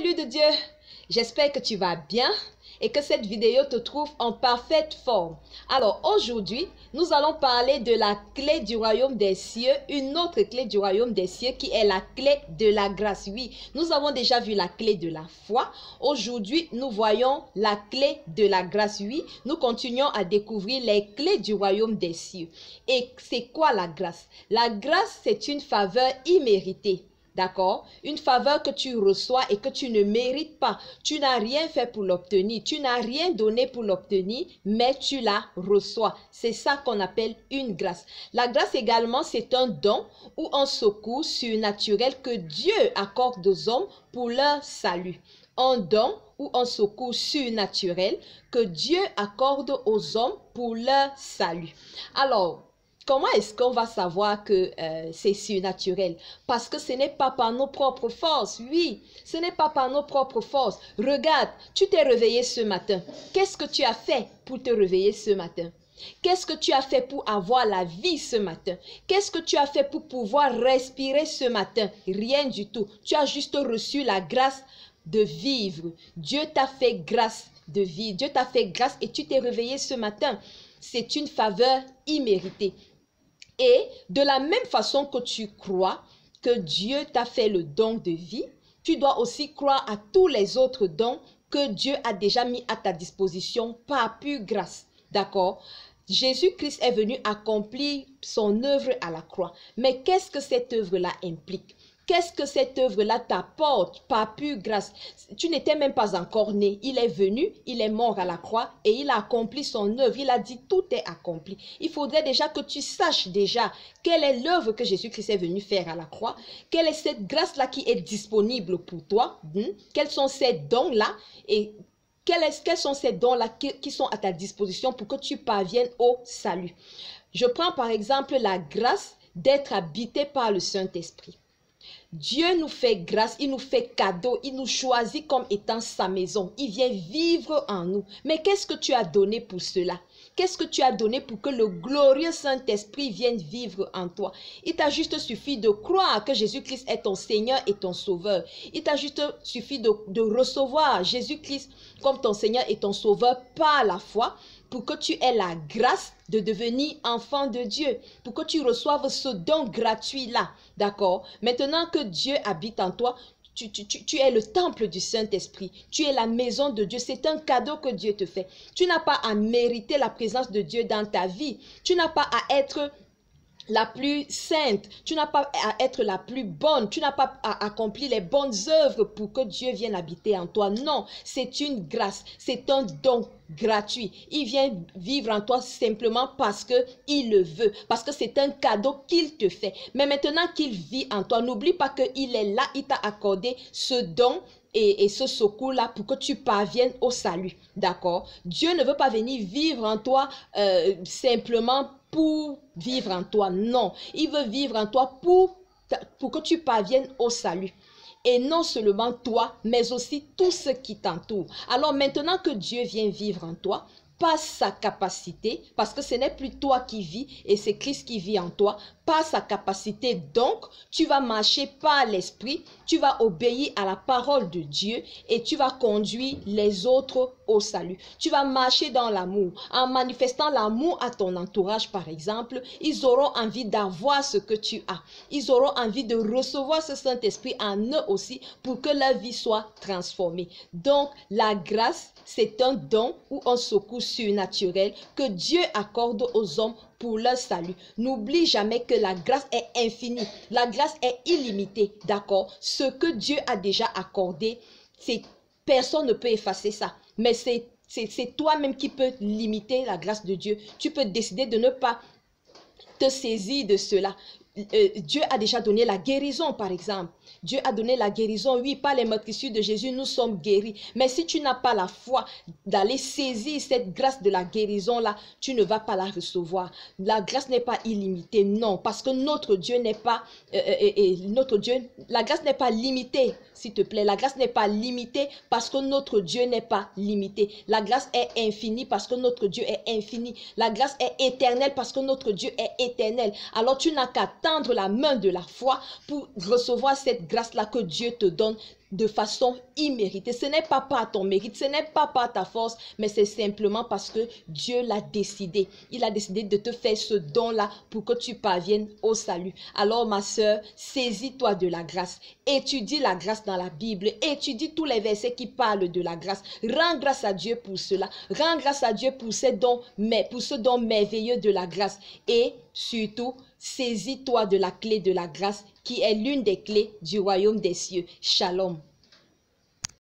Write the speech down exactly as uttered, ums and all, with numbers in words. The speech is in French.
élu de Dieu, j'espère que tu vas bien et que cette vidéo te trouve en parfaite forme. Alors aujourd'hui, nous allons parler de la clé du royaume des cieux, une autre clé du royaume des cieux qui est la clé de la grâce. Oui, nous avons déjà vu la clé de la foi. Aujourd'hui, nous voyons la clé de la grâce. Oui, nous continuons à découvrir les clés du royaume des cieux. Et c'est quoi la grâce? La grâce, c'est une faveur imméritée. D'accord? Une faveur que tu reçois et que tu ne mérites pas. Tu n'as rien fait pour l'obtenir. Tu n'as rien donné pour l'obtenir, mais tu la reçois. C'est ça qu'on appelle une grâce. La grâce également, c'est un don ou un secours surnaturel que Dieu accorde aux hommes pour leur salut. Un don ou un secours surnaturel que Dieu accorde aux hommes pour leur salut. Alors, comment est-ce qu'on va savoir que euh, c'est surnaturel? Parce que ce n'est pas par nos propres forces. Oui, ce n'est pas par nos propres forces. Regarde, tu t'es réveillé ce matin. Qu'est-ce que tu as fait pour te réveiller ce matin? Qu'est-ce que tu as fait pour avoir la vie ce matin? Qu'est-ce que tu as fait pour pouvoir respirer ce matin? Rien du tout. Tu as juste reçu la grâce de vivre. Dieu t'a fait grâce de vivre. Dieu t'a fait grâce et tu t'es réveillé ce matin. C'est une faveur imméritée. Et de la même façon que tu crois que Dieu t'a fait le don de vie, tu dois aussi croire à tous les autres dons que Dieu a déjà mis à ta disposition par pure grâce. D'accord? Jésus-Christ est venu accomplir son œuvre à la croix. Mais qu'est-ce que cette œuvre-là implique? Qu'est-ce que cette œuvre-là t'apporte par pure grâce? Tu n'étais même pas encore né. Il est venu, il est mort à la croix et il a accompli son œuvre. Il a dit tout est accompli. Il faudrait déjà que tu saches déjà quelle est l'œuvre que Jésus-Christ est venu faire à la croix. Quelle est cette grâce-là qui est disponible pour toi? Hmm? Quels sont ces dons-là? Et quels, est, quels sont ces dons-là qui, qui sont à ta disposition pour que tu parviennes au salut? Je prends par exemple la grâce d'être habité par le Saint-Esprit. Dieu nous fait grâce, il nous fait cadeau, il nous choisit comme étant sa maison. Il vient vivre en nous. Mais qu'est-ce que tu as donné pour cela? Qu'est-ce que tu as donné pour que le glorieux Saint-Esprit vienne vivre en toi? Il t'a juste suffi de croire que Jésus-Christ est ton Seigneur et ton Sauveur. Il t'a juste suffi de, de recevoir Jésus-Christ comme ton Seigneur et ton Sauveur par la foi, pour que tu aies la grâce de devenir enfant de Dieu, pour que tu reçoives ce don gratuit-là, d'accord? Maintenant que Dieu habite en toi, tu, tu, tu, tu es le temple du Saint-Esprit, tu es la maison de Dieu, c'est un cadeau que Dieu te fait. Tu n'as pas à mériter la présence de Dieu dans ta vie, tu n'as pas à être la plus sainte, tu n'as pas à être la plus bonne, tu n'as pas à accomplir les bonnes œuvres pour que Dieu vienne habiter en toi. Non, c'est une grâce, c'est un don gratuit. Il vient vivre en toi simplement parce que il le veut, parce que c'est un cadeau qu'il te fait. Mais maintenant qu'il vit en toi, n'oublie pas qu'il est là, il t'a accordé ce don et, et ce secours-là pour que tu parviennes au salut. D'accord? Dieu ne veut pas venir vivre en toi euh, simplement pour vivre en toi. Non, il veut vivre en toi pour, pour que tu parviennes au salut. Et non seulement toi, mais aussi tout ce qui t'entoure. Alors maintenant que Dieu vient vivre en toi, par sa capacité, parce que ce n'est plus toi qui vis et c'est Christ qui vit en toi, par sa capacité, donc, tu vas marcher par l'Esprit, tu vas obéir à la parole de Dieu et tu vas conduire les autres au salut. Tu vas marcher dans l'amour. En manifestant l'amour à ton entourage, par exemple, ils auront envie d'avoir ce que tu as. Ils auront envie de recevoir ce Saint-Esprit en eux aussi pour que leur vie soit transformée. Donc, la grâce, c'est un don ou un secours surnaturel que Dieu accorde aux hommes pour leur salut. N'oublie jamais que la grâce est infinie. La grâce est illimitée. D'accord? Ce que Dieu a déjà accordé, c'est personne ne peut effacer ça. Mais c'est c'est toi-même qui peux limiter la grâce de Dieu. Tu peux décider de ne pas te saisir de cela. Euh, Dieu a déjà donné la guérison, par exemple. Dieu a donné la guérison. Oui, par les meurtrissures de Jésus, nous sommes guéris. Mais si tu n'as pas la foi d'aller saisir cette grâce de la guérison-là, tu ne vas pas la recevoir. La grâce n'est pas illimitée, non. Parce que notre Dieu n'est pas... Euh, et, et notre Dieu, la grâce n'est pas limitée, s'il te plaît. La grâce n'est pas limitée parce que notre Dieu n'est pas limité. La grâce est infinie parce que notre Dieu est infini. La grâce est éternelle parce que notre Dieu est éternel. Alors tu n'as qu'à tendre la main de la foi pour recevoir cette grâce-là que Dieu te donne de façon imméritée. Ce n'est pas par ton mérite, ce n'est pas par ta force, mais c'est simplement parce que Dieu l'a décidé. Il a décidé de te faire ce don-là pour que tu parviennes au salut. Alors ma sœur, saisis-toi de la grâce. Étudie la grâce dans la Bible. Étudie tous les versets qui parlent de la grâce. Rends grâce à Dieu pour cela. Rends grâce à Dieu pour ces dons, mais pour ce don merveilleux de la grâce. Et surtout, saisis-toi de la clé de la grâce qui est l'une des clés du royaume des cieux. Shalom.